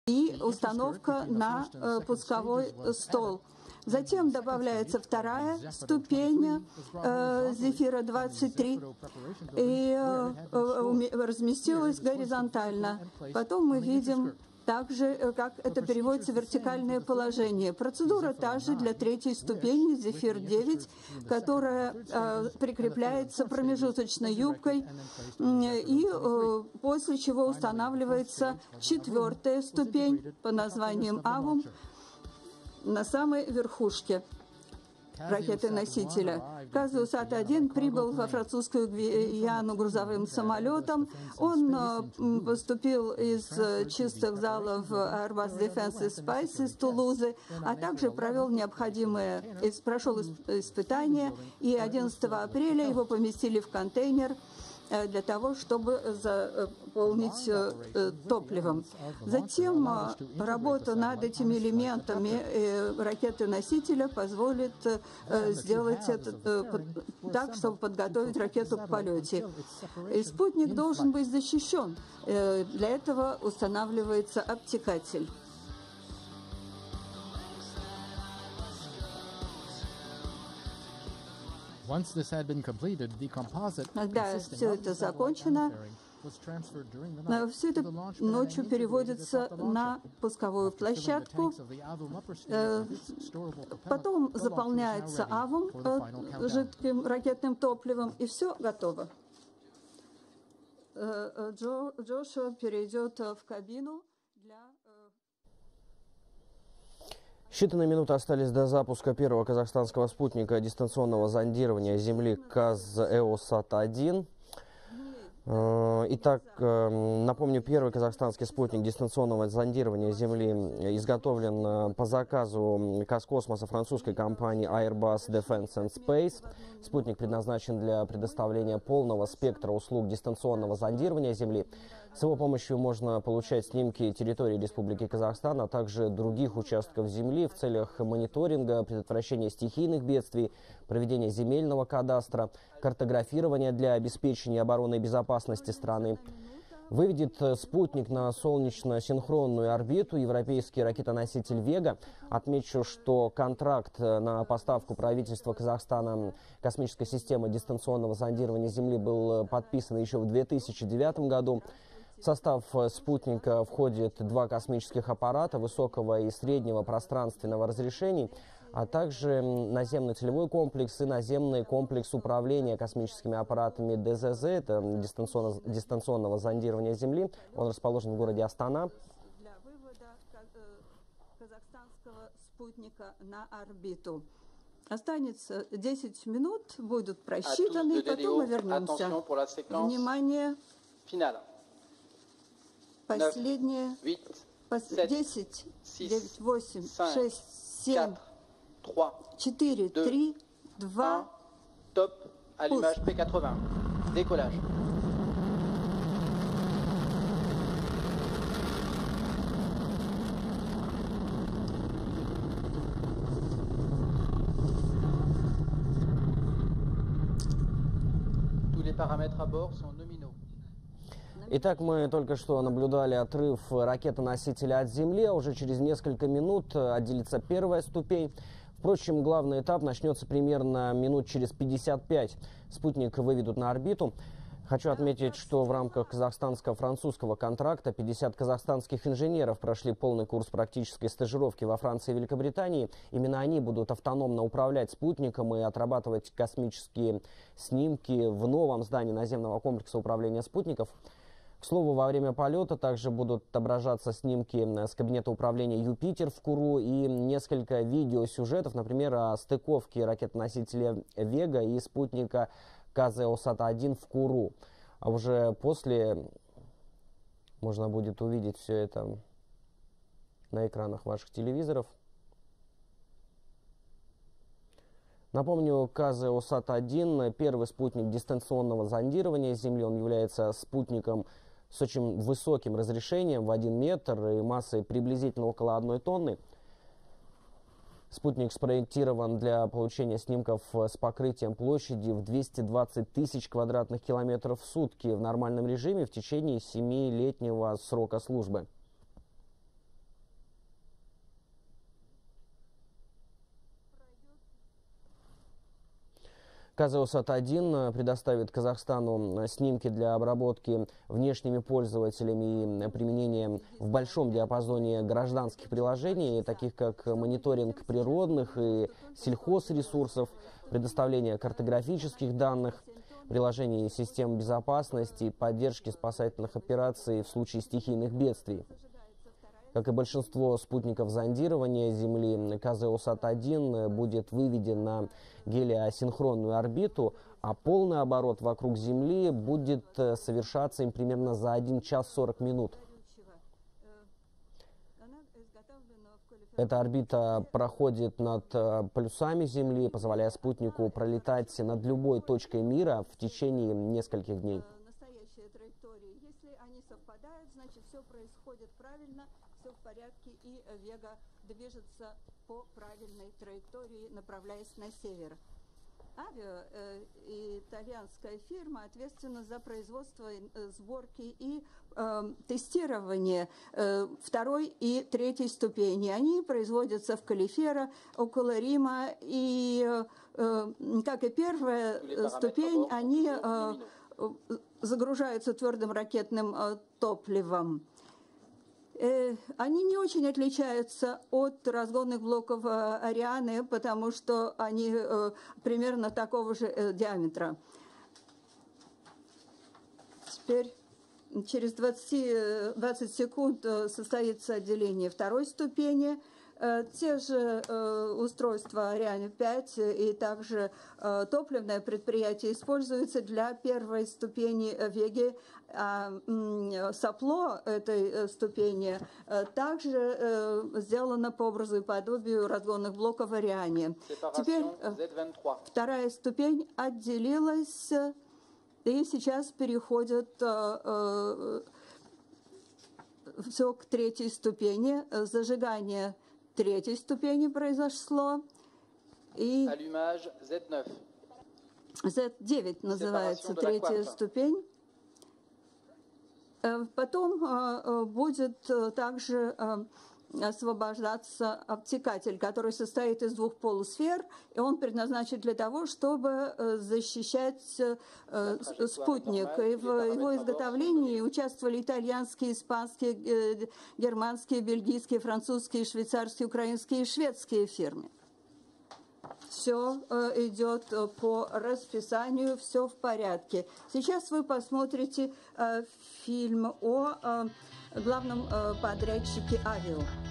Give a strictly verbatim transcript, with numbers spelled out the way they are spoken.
и установка на э, пусковой стол. Затем добавляется вторая ступень э, Зефира двадцать три и э, э, разместилась горизонтально. Потом мы видим также, как это переводится в вертикальное положение. Процедура та же для третьей ступени Зефир девять, которая э, прикрепляется промежуточной юбкой, э, и э, после чего устанавливается четвертая ступень по названием Авум на самой верхушке ракеты-носителя. Казиусат один прибыл во французскую Гвиану грузовым самолетом. Он э, поступил из чистых залов Airbus Defence and Space из Тулузы, а также провел необходимые, прошел испытания, и одиннадцатого апреля его поместили в контейнер для того, чтобы заполнить топливом. Затем работа над этими элементами ракеты-носителя позволит сделать это так, чтобы подготовить ракету к полете. И спутник должен быть защищен. Для этого устанавливается обтекатель. Когда все это закончено, все это ночью переводится на пусковую площадку, потом заполняется Авум жидким ракетным топливом, и все готово. Джо, Джошуа перейдет в кабину для... Считанные минуты остались до запуска первого казахстанского спутника дистанционного зондирования Земли Казэосат один. Итак, напомню, первый казахстанский спутник дистанционного зондирования Земли изготовлен по заказу Казкосмоса французской компании Airbus Defence and Space. Спутник предназначен для предоставления полного спектра услуг дистанционного зондирования Земли. С его помощью можно получать снимки территории Республики Казахстан, а также других участков Земли в целях мониторинга, предотвращения стихийных бедствий, проведения земельного кадастра, картографирования для обеспечения обороны и безопасности страны. Выведет спутник на солнечно-синхронную орбиту европейский ракетоноситель «Вега». Отмечу, что контракт на поставку правительства Казахстана космической системы дистанционного зондирования Земли был подписан еще в две тысячи девятом году. В состав спутника входит два космических аппарата высокого и среднего пространственного разрешений, а также наземный целевой комплекс и наземный комплекс управления космическими аппаратами ДЗЗ, это дистанционно, дистанционного зондирования Земли. Он расположен в городе Астана. Для вывода казахстанского спутника на орбиту. Останется десять минут, будут просчитаны, и потом мы вернемся. Внимание! Последнее. десять, девять, восемь, шесть, семь, четыре, три, два. Топ. Allumage P quatre-vingts. Décollage. Tous les paramètres à bord sont nominaux. Итак, мы только что наблюдали отрыв ракеты-носителя от Земли, а уже через несколько минут отделится первая ступень. Впрочем, главный этап начнется примерно минут через пятьдесят пять. Спутник выведут на орбиту. Хочу отметить, что в рамках казахстанско-французского контракта пятьдесят казахстанских инженеров прошли полный курс практической стажировки во Франции и Великобритании. Именно они будут автономно управлять спутником и отрабатывать космические снимки в новом здании наземного комплекса управления спутников. К слову, во время полета также будут отображаться снимки с кабинета управления «Юпитер» в Куру и несколько видеосюжетов, например, о стыковке ракетоносителя «Вега» и спутника Казэосат один в Куру. А уже после можно будет увидеть все это на экранах ваших телевизоров. Напомню, Казэосат один – первый спутник дистанционного зондирования Земли. Он является спутником с очень высоким разрешением в один метр и массой приблизительно около одной тонны. Спутник спроектирован для получения снимков с покрытием площади в двести двадцать тысяч квадратных километров в сутки в нормальном режиме в течение семилетнего срока службы. Казеосат один предоставит Казахстану снимки для обработки внешними пользователями и применения в большом диапазоне гражданских приложений, таких как мониторинг природных и сельхозресурсов, предоставление картографических данных, приложений систем безопасности и поддержки спасательных операций в случае стихийных бедствий. Как и большинство спутников зондирования Земли, Казеосат один будет выведен на гелиосинхронную орбиту, а полный оборот вокруг Земли будет совершаться им примерно за один час сорок минут. Эта орбита проходит над полюсами Земли, позволяя спутнику пролетать над любой точкой мира в течение нескольких дней. Настоящие траектории, если они совпадают, значит все происходит правильно, все в порядке, и Вега движется по правильной траектории, направляясь на север. Авио, э, итальянская фирма, ответственна за производство, э, сборки и э, тестирование э, второй и третьей ступени. Они производятся в Колиферо, около Рима, и, э, как и первая ступень, они э, загружаются твердым ракетным э, топливом. Они не очень отличаются от разгонных блоков Арианы, потому что они примерно такого же диаметра. Теперь через двадцать секунд состоится отделение второй ступени. Те же устройства Ариане пять и также топливное предприятие используются для первой ступени Веги. А сопло этой ступени также сделано по образу и подобию разгонных блоков Ариане. Теперь вторая ступень отделилась и сейчас переходит все к третьей ступени. Зажигание третьей ступени произошло. И зет девять называется третья ступень. Потом будет также освобождаться обтекатель, который состоит из двух полусфер, и он предназначен для того, чтобы защищать спутник. И в его изготовлении участвовали итальянские, испанские, германские, бельгийские, французские, швейцарские, украинские и шведские фирмы. Все идет по расписанию, все в порядке. Сейчас вы посмотрите фильм о главном подрядчике «Авио».